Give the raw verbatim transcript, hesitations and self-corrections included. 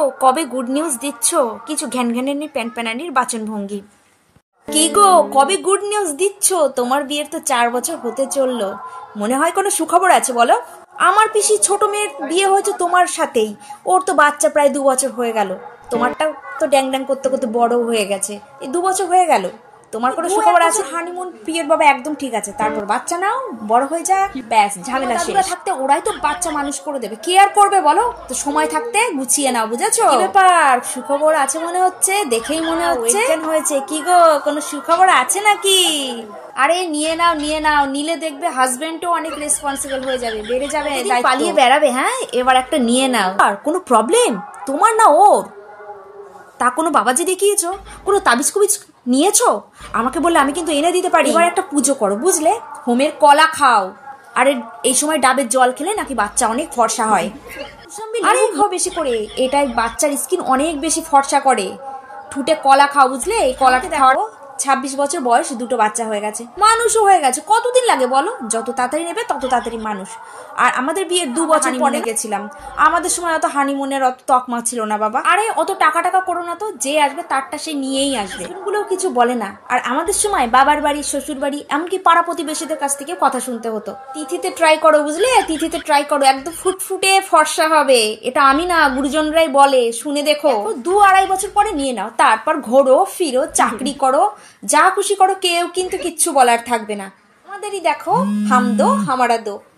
কবে good news দিচ্ছ? কিছু ঘ্যান ঘ্যানানি প্যান প্যানানির বাচন ভঙ্গি। কি গো, কবে গুড নিউজ দিচ্ছ? তোমার বিয়ের তো চার বছর হতে চললো, মনে হয় কোনো সুখবর আছে বলো। আমার পিসি ছোট মেয়ের বিয়ে হয়েছে তোমার সাথেই, ওর তো বাচ্চা প্রায় দু বছর হয়ে গেল। তোমারটা তো ড্যাং ড্যাং করতে করতে বড় হয়ে গেছে, এই দু বছর হয়ে গেল। তোমার কোনো সুখবর আছে? হানিমুন পিরিয়ড বাবা একদম ঠিক আছে, তারপর বাচ্চা নাও, বড় হয়ে যাক, ব্যাস ঝামেলা শেষ। থাকতে ওরাই তো বাচ্চা মানুষ করে দেবে, কে আর করবে বলো? তো সময় থাকতে গুছিয়ে নাও, বুঝেছো? কি ব্যাপার, সুখবর আছে মনে হচ্ছে, দেখেই মনে হচ্ছে হয়েছে। কি গো, কোনো সুখবর আছে নাকি? আরে নিয়ে নাও নিয়ে নাও, নিলে দেখবে হাজবেন্ডও অনেক রেসপন্সিবল হয়ে যাবে, বেড়ে যাবে, পালিয়ে বেড়াবে। হ্যাঁ, এবার একটা নিয়ে নাও। আর কোনো প্রবলেম তোমার না ওর? তা কোনো বাবাজি দেখিয়েছো? কোনো তাবিজ কুবিজ নিয়েছো? আমাকে বললে আমি কিন্তু এনে দিতে পারি। এবার একটা পুজো করো, বুঝলে? হোমের কলা খাও, আরে এই সময় ডাবের জল খেলে নাকি বাচ্চা অনেক ফর্সা হয়। আরে খাও বেশি করে, এটাই বাচ্চার স্কিন অনেক বেশি ফর্সা করে। ঠুটে কলা খাও, বুঝলে? এই কলাটা খাও। ছাব্বিশ বছর বয়স, দুটো বাচ্চা হয়ে গেছে, মানুষও হয়ে গেছে। কতদিন লাগে বলো? যত তাড়াতাড়ি নেবে তত তাড়াতাড়ি মানুষ। আর আমাদের বিয়ের দু বছর পরে গেছিলাম, আমাদের সময় অত হানিমুনের অত তকমা ছিল না বাবা। আরে অত টাকা টাকা করো না তো, যে আসবে তারটা সে নিয়েই আসবে, এগুলোও কিছু বলে না। আর আমাদের সময় বাবার বাড়ি, শ্বশুর বাড়ি, এমনকি পাড়া প্রতিবেশীদের কাছ থেকে কথা শুনতে হতো। তিথিতে ট্রাই করো, বুঝলে? তিথিতে ট্রাই করো, একদম ফুটফুটে ফর্সা হবে। এটা আমি না, গুরুজনরাই বলে, শুনে দেখো। দু আড়াই বছর পরে নিয়ে নাও, তারপর ঘোরো ফিরো, চাকরি করো, যা খুশি করো, কেউ কিন্তু কিচ্ছু বলার থাকবে না। আমাদেরই দেখো, হাম দো হামারা দো।